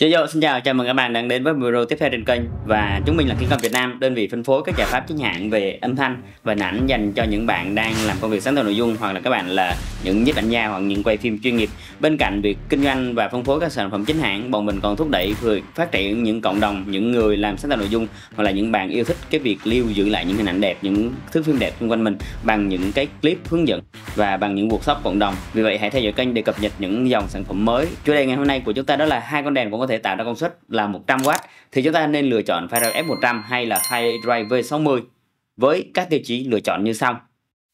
Xin chào, chào mừng các bạn đang đến với video tiếp theo trên kênh. Và chúng mình là Kingcom Việt Nam, đơn vị phân phối các giải pháp chính hãng về âm thanh và hình ảnh dành cho những bạn đang làm công việc sáng tạo nội dung, hoặc là các bạn là những nhiếp ảnh gia hoặc những quay phim chuyên nghiệp. Bên cạnh việc kinh doanh và phân phối các sản phẩm chính hãng, bọn mình còn thúc đẩy việc phát triển những cộng đồng, những người làm sáng tạo nội dung hoặc là những bạn yêu thích cái việc lưu giữ lại những hình ảnh đẹp, những thước phim đẹp xung quanh mình bằng những cái clip hướng dẫn và bằng những workshop cộng đồng. Vì vậy hãy theo dõi kênh để cập nhật những dòng sản phẩm mới. Chủ đề ngày hôm nay của chúng ta đó là hai con đèn cũng có thể tạo ra công suất là 100W, thì chúng ta nên lựa chọn FireDrive F100 hay là FireDrive V60 với các tiêu chí lựa chọn như sau.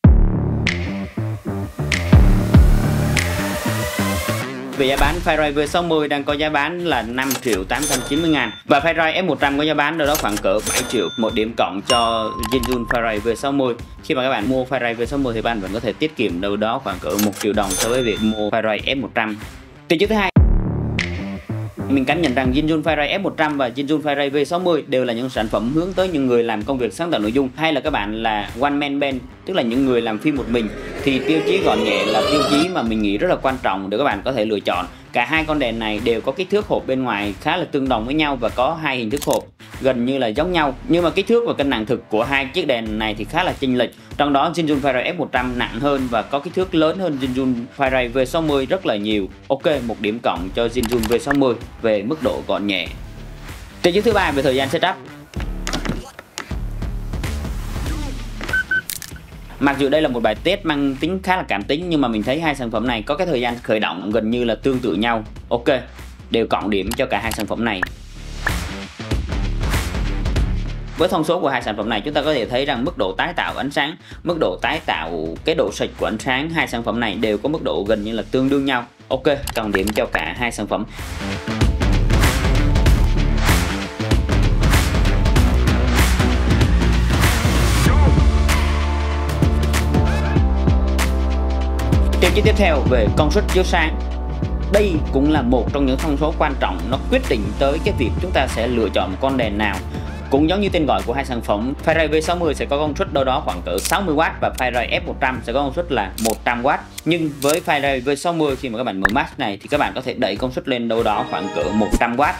Về giá bán, FireDrive V60 đang có giá bán là 5.890.000 và FireDrive F100 có giá bán đâu đó khoảng cỡ 7 triệu. Một điểm cộng cho Jinjun FireDrive V60. Khi mà các bạn mua FireDrive V60 thì bạn vẫn có thể tiết kiệm đâu đó khoảng cỡ 1 triệu đồng so với việc mua FireDrive F100. Tiêu chí thứ hai, mình cảm nhận rằng Jinjun FireDrive F100 và Jinjun FireDrive V60 đều là những sản phẩm hướng tới những người làm công việc sáng tạo nội dung, hay là các bạn là one man band, tức là những người làm phim một mình. Thì tiêu chí gọn nhẹ là tiêu chí mà mình nghĩ rất là quan trọng để các bạn có thể lựa chọn. Cả hai con đèn này đều có kích thước hộp bên ngoài khá là tương đồng với nhau và có hai hình thức hộp gần như là giống nhau, nhưng mà kích thước và cân nặng thực của hai chiếc đèn này thì khá là chênh lệch. Trong đó Jinjun FireDrive F100 nặng hơn và có kích thước lớn hơn Jinjun FireDrive V60 rất là nhiều. Ok, một điểm cộng cho Jinjun V60 về mức độ gọn nhẹ. Tiêu chí thứ ba về thời gian setup. Mặc dù đây là một bài test mang tính khá là cảm tính, nhưng mà mình thấy hai sản phẩm này có cái thời gian khởi động gần như là tương tự nhau. Ok, đều cộng điểm cho cả hai sản phẩm này. Với thông số của hai sản phẩm này, chúng ta có thể thấy rằng mức độ tái tạo ánh sáng, mức độ tái tạo cái độ sạch của ánh sáng, hai sản phẩm này đều có mức độ gần như là tương đương nhau. Ok, cộng điểm cho cả hai sản phẩm. Tiêu chí tiếp theo về công suất chiếu sáng. Đây cũng là một trong những thông số quan trọng, nó quyết định tới cái việc chúng ta sẽ lựa chọn con đèn nào. Cũng giống như tên gọi của hai sản phẩm, FireDrive V60 sẽ có công suất đâu đó khoảng cỡ 60W và FireDrive F100 sẽ có công suất là 100W. Nhưng với FireDrive V60, khi mà các bạn mở max này thì các bạn có thể đẩy công suất lên đâu đó khoảng cỡ 100W.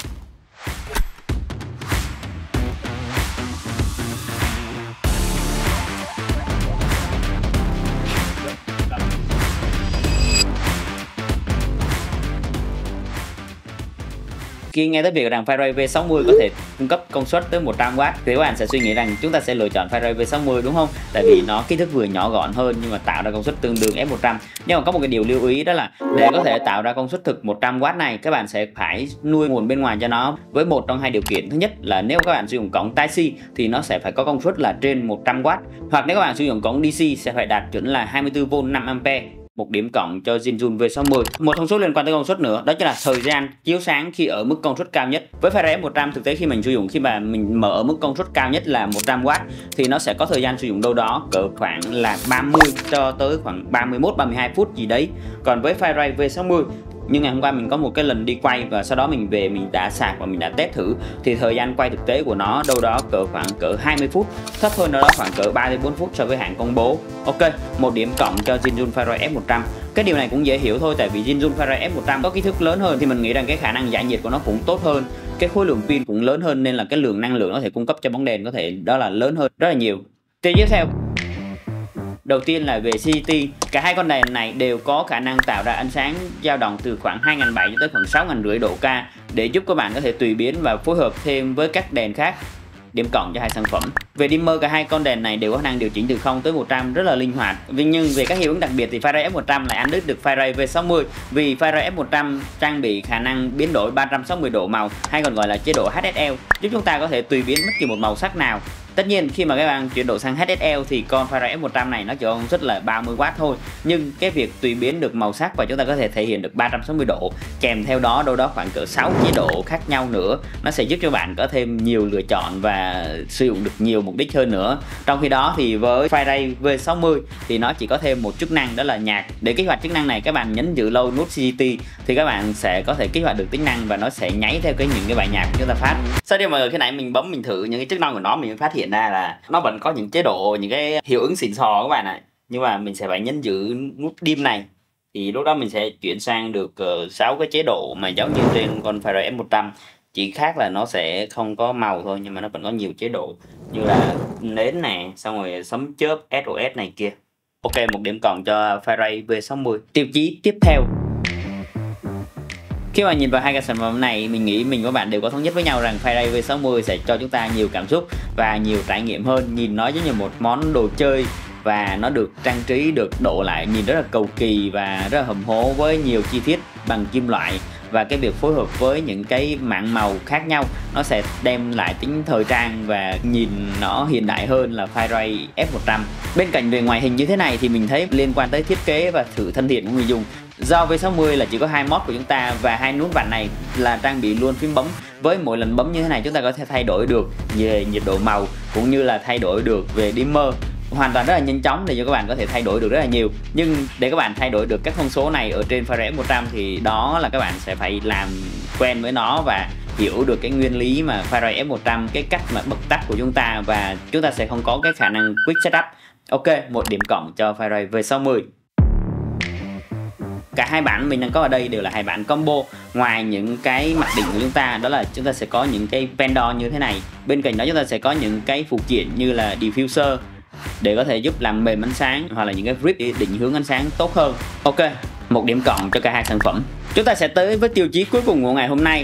Khi nghe tới việc rằng FireDrive V60 có thể cung cấp công suất tới 100W thì các bạn sẽ suy nghĩ rằng chúng ta sẽ lựa chọn FireDrive V60 đúng không? Tại vì nó kích thước vừa nhỏ gọn hơn nhưng mà tạo ra công suất tương đương F100. Nhưng mà có một cái điều lưu ý, đó là để có thể tạo ra công suất thực 100W này, các bạn sẽ phải nuôi nguồn bên ngoài cho nó với một trong hai điều kiện. Thứ nhất là nếu các bạn sử dụng cổng Type-C thì nó sẽ phải có công suất là trên 100W, hoặc nếu các bạn sử dụng cổng DC sẽ phải đạt chuẩn là 24V 5A. Một điểm cộng cho Jinjun V60. Một thông số liên quan tới công suất nữa, đó chính là thời gian chiếu sáng khi ở mức công suất cao nhất. Với FireDrive F100, thực tế khi mình sử dụng, khi mà mình mở ở mức công suất cao nhất là 100W thì nó sẽ có thời gian sử dụng đâu đó cỡ khoảng là 30 cho tới khoảng 31-32 phút gì đấy. Còn với FireDrive V60, nhưng ngày hôm qua mình có một cái lần đi quay và sau đó mình về mình đã sạc và mình đã test thử, thì thời gian quay thực tế của nó đâu đó khoảng cỡ 20 phút, thấp hơn đâu đó khoảng cỡ 3-4 phút so với hãng công bố. Ok, một điểm cộng cho Jinjun FireDrive F100. Cái điều này cũng dễ hiểu thôi, tại vì Jinjun FireDrive F100 có kích thước lớn hơn thì mình nghĩ rằng cái khả năng giải nhiệt của nó cũng tốt hơn, cái khối lượng pin cũng lớn hơn, nên là cái lượng năng lượng nó thể cung cấp cho bóng đèn có thể đó là lớn hơn rất là nhiều. Tiếp theo, đầu tiên là về CCT. Cả hai con đèn này đều có khả năng tạo ra ánh sáng dao động từ khoảng 2.700 cho tới khoảng 6.500 độ K để giúp các bạn có thể tùy biến và phối hợp thêm với các đèn khác. Điểm cộng cho hai sản phẩm. Về dimmer, cả hai con đèn này đều có khả năng điều chỉnh từ 0 tới 100 rất là linh hoạt. Nhưng về các hiệu ứng đặc biệt thì FireDrive F100 lại ăn đứt được FireDrive V60, vì FireDrive F100 trang bị khả năng biến đổi 360 độ màu, hay còn gọi là chế độ HSL, giúp chúng ta có thể tùy biến bất kỳ một màu sắc nào. Tất nhiên khi mà các bạn chuyển đổi sang HSL thì con FireDrive F100 này nó chỉ có công suất là 30W thôi, nhưng cái việc tùy biến được màu sắc và chúng ta có thể thể hiện được 360 độ, kèm theo đó đâu đó khoảng cỡ 6 chế độ khác nhau nữa, nó sẽ giúp cho bạn có thêm nhiều lựa chọn và sử dụng được nhiều mục đích hơn nữa. Trong khi đó thì với FireDrive V60 thì nó chỉ có thêm một chức năng, đó là nhạc. Để kích hoạt chức năng này, các bạn nhấn giữ lâu nút CCT thì các bạn sẽ có thể kích hoạt được tính năng và nó sẽ nháy theo những cái bài nhạc của chúng ta phát. Sau đây mọi người, khi nãy mình bấm mình thử những cái chức năng của nó, mình phát hiện ra là nó vẫn có những chế độ, những cái hiệu ứng xịn sò các bạn ạ. Nhưng mà mình sẽ phải nhấn giữ nút dim này thì lúc đó mình sẽ chuyển sang được 6 cái chế độ mà giống như trên con Fire F100, chỉ khác là nó sẽ không có màu thôi, nhưng mà nó vẫn có nhiều chế độ như là nến nè, xong rồi sấm chớp, SOS này kia. Ok, 1 điểm cộng cho Fire V60. Tiêu chí tiếp theo, khi mà nhìn vào hai cái sản phẩm này, mình nghĩ mình và bạn đều có thống nhất với nhau rằng Fire V60 sẽ cho chúng ta nhiều cảm xúc và nhiều trải nghiệm hơn. Nhìn nó giống như một món đồ chơi và nó được trang trí, được độ lại nhìn rất là cầu kỳ và rất là hầm hố với nhiều chi tiết bằng kim loại, và cái việc phối hợp với những cái mảng màu khác nhau nó sẽ đem lại tính thời trang và nhìn nó hiện đại hơn là Fire F100. Bên cạnh về ngoại hình như thế này thì mình thấy liên quan tới thiết kế và sự thân thiện của người dùng. Do V60 là chỉ có 2 mod của chúng ta và 2 nút vặn này là trang bị luôn phím bấm. Với mỗi lần bấm như thế này chúng ta có thể thay đổi được về nhiệt độ màu cũng như là thay đổi được về dimmer, hoàn toàn rất là nhanh chóng để cho các bạn có thể thay đổi được rất là nhiều. Nhưng để các bạn thay đổi được các thông số này ở trên Fire F100 thì đó là các bạn sẽ phải làm quen với nó và hiểu được cái nguyên lý mà Fire F100, cái cách mà bật tắt của chúng ta, và chúng ta sẽ không có cái khả năng quick setup. Ok, 1 điểm cộng cho Fire V60. Cả hai bản mình đang có ở đây đều là hai bản combo. Ngoài những cái mặc định của chúng ta, đó là chúng ta sẽ có những cái vendor như thế này. Bên cạnh đó chúng ta sẽ có những cái phụ kiện như là diffuser để có thể giúp làm mềm ánh sáng, hoặc là những cái grip để định hướng ánh sáng tốt hơn. Ok, 1 điểm cộng cho cả hai sản phẩm. Chúng ta sẽ tới với tiêu chí cuối cùng của ngày hôm nay.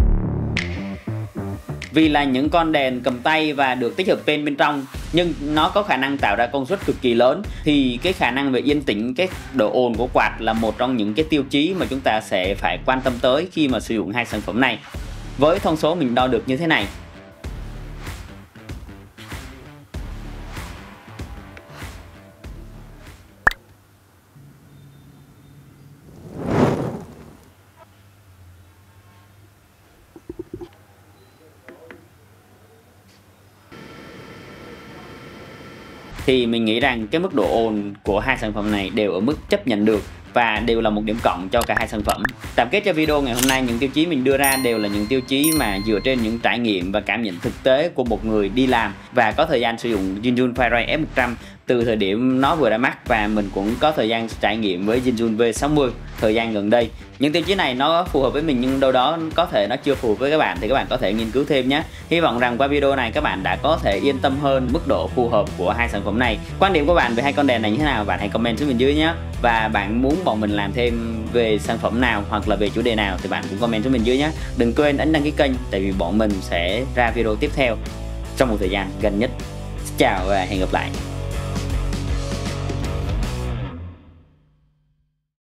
Vì là những con đèn cầm tay và được tích hợp pen bên trong, nhưng nó có khả năng tạo ra công suất cực kỳ lớn, thì cái khả năng về yên tĩnh, cái độ ồn của quạt là một trong những cái tiêu chí mà chúng ta sẽ phải quan tâm tới khi mà sử dụng hai sản phẩm này. Với thông số mình đo được như thế này. Thì mình nghĩ rằng cái mức độ ồn của hai sản phẩm này đều ở mức chấp nhận được và đều là 1 điểm cộng cho cả hai sản phẩm. Tổng kết cho video ngày hôm nay, những tiêu chí mình đưa ra đều là những tiêu chí mà dựa trên những trải nghiệm và cảm nhận thực tế của một người đi làm và có thời gian sử dụng Zhiyun Fire F100 từ thời điểm nó vừa ra mắt, và mình cũng có thời gian trải nghiệm với Zhiyun V60 thời gian gần đây. Những tiêu chí này nó phù hợp với mình nhưng đâu đó có thể nó chưa phù hợp với các bạn, thì các bạn có thể nghiên cứu thêm nhé. Hy vọng rằng qua video này các bạn đã có thể yên tâm hơn mức độ phù hợp của hai sản phẩm này. Quan điểm của bạn về hai con đèn này như thế nào, bạn hãy comment xuống bên dưới nhé. Và bạn muốn bọn mình làm thêm về sản phẩm nào hoặc là về chủ đề nào thì bạn cũng comment xuống bên dưới nhé. Đừng quên ấn đăng ký kênh, tại vì bọn mình sẽ ra video tiếp theo trong một thời gian gần nhất. Xin chào và hẹn gặp lại.